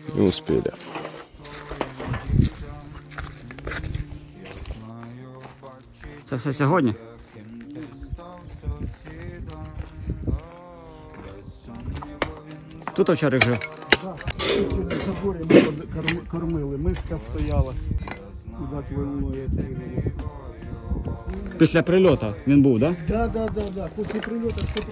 Не успели. Це все сьогодні? Тут овчарик жив? Так, через забор ми кормили, миска стояла. Куди твоєму Після прильоту він був, так? Да. Після прильоту 100%.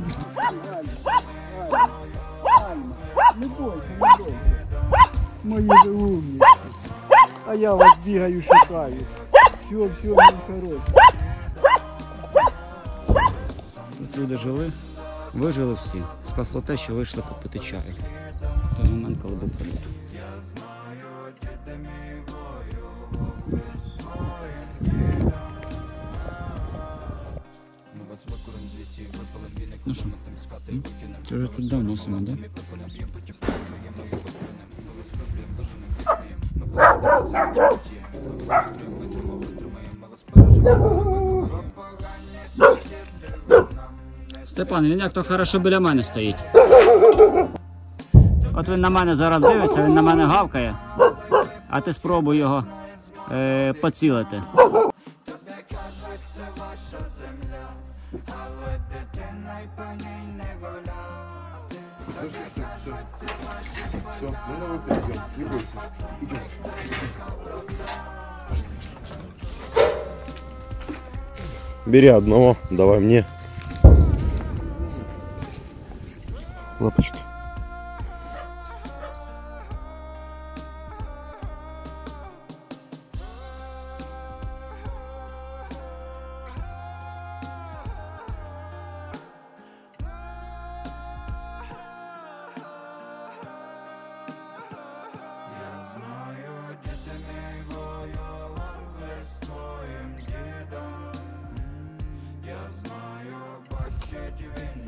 Не бойся. Мої ви умні. А я вас бігаю, шукаю. Все, мій хороший. Тут люди жили, вижили всі. Спасло те, що вийшли попити чаю. В той момент, коли був прильот. Ну що, ти вже тут давно саме, да? Степан, він як то хорошо біля мене стоїть. От він на мене зараз дивиться, він на мене гавкає, а ти спробуй його поцілити. Все, мы на выход идем, не бойся. Идем. Бери одного, давай мне. Лапочка. Я знаю, бачить він